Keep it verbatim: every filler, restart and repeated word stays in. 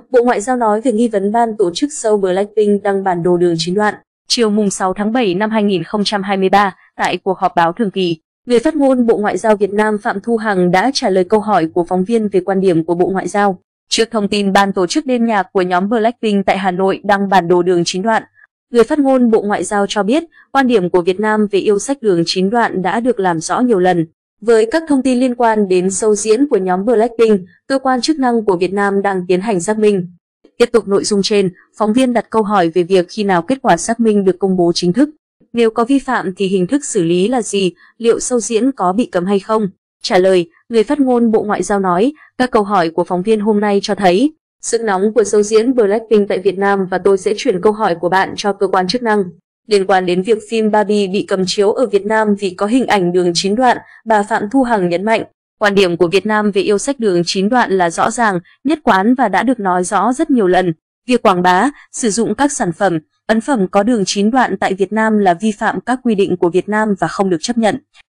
Bộ Ngoại giao nói về nghi vấn ban tổ chức show Blackpink đăng bản đồ đường chín đoạn. Chiều mùng sáu tháng bảy năm hai nghìn không trăm hai mươi ba, tại cuộc họp báo thường kỳ, người phát ngôn Bộ Ngoại giao Việt Nam Phạm Thu Hằng đã trả lời câu hỏi của phóng viên về quan điểm của Bộ Ngoại giao. Trước thông tin ban tổ chức đêm nhạc của nhóm Blackpink tại Hà Nội đăng bản đồ đường chín đoạn, người phát ngôn Bộ Ngoại giao cho biết quan điểm của Việt Nam về yêu sách đường chín đoạn đã được làm rõ nhiều lần. Với các thông tin liên quan đến show diễn của nhóm Blackpink, cơ quan chức năng của Việt Nam đang tiến hành xác minh. Tiếp tục nội dung trên, phóng viên đặt câu hỏi về việc khi nào kết quả xác minh được công bố chính thức. Nếu có vi phạm thì hình thức xử lý là gì, liệu show diễn có bị cấm hay không? Trả lời, người phát ngôn Bộ Ngoại giao nói, các câu hỏi của phóng viên hôm nay cho thấy sức nóng của show diễn Blackpink tại Việt Nam và tôi sẽ chuyển câu hỏi của bạn cho cơ quan chức năng. Liên quan đến việc phim Barbie bị cấm chiếu ở Việt Nam vì có hình ảnh đường chín đoạn, bà Phạm Thu Hằng nhấn mạnh, quan điểm của Việt Nam về yêu sách đường chín đoạn là rõ ràng, nhất quán và đã được nói rõ rất nhiều lần. Việc quảng bá, sử dụng các sản phẩm, ấn phẩm có đường chín đoạn tại Việt Nam là vi phạm các quy định của Việt Nam và không được chấp nhận.